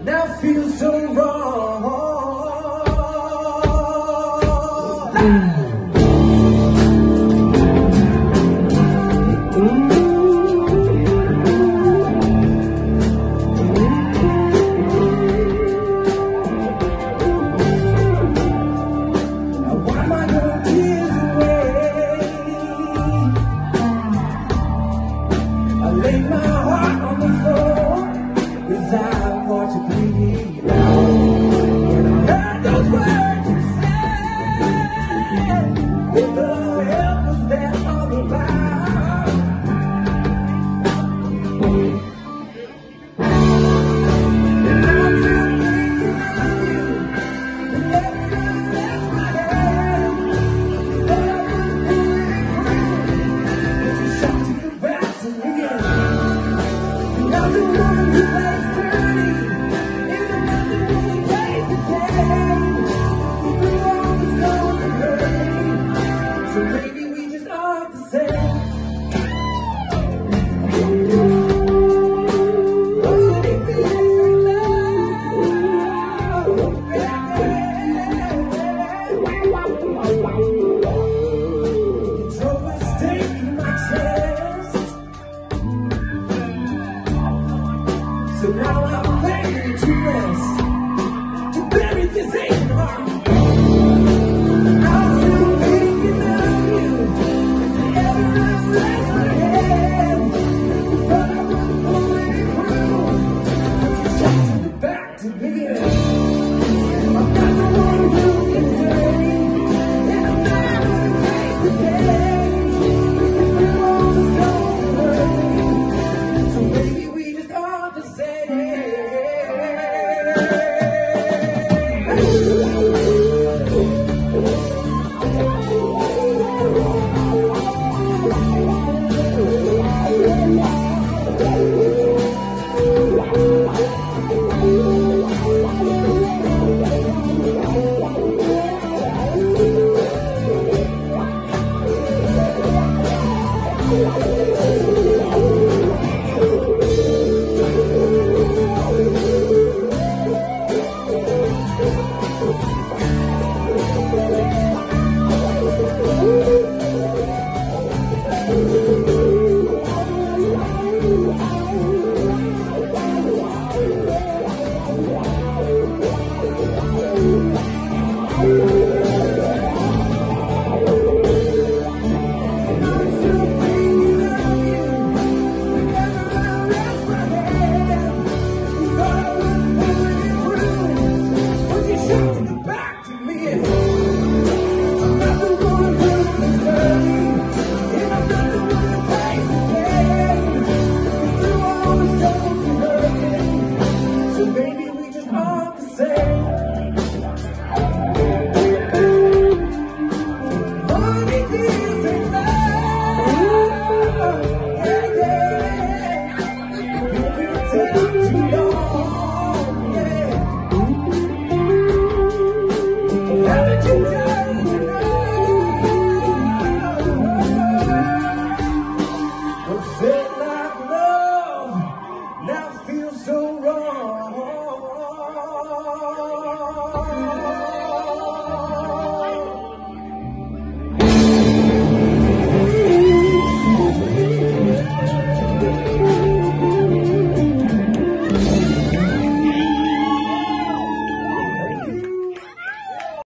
now feels so wrong. Now why am I going tears away? I lay my heart on the floor as I watch it bleed out. When I heard those words you said, what the hell was that all about? And I'm still thinking of you, and everyone left my head. But I was feeling cruel, but you shot to the back to me. Now the one who plays dirty is another one who plays the game. We could always go the way, so maybe we just aren't the same. Oh, it feels like love, you drove a stake in my chest. So now I'm laying to rest, to bury this hate in my heart.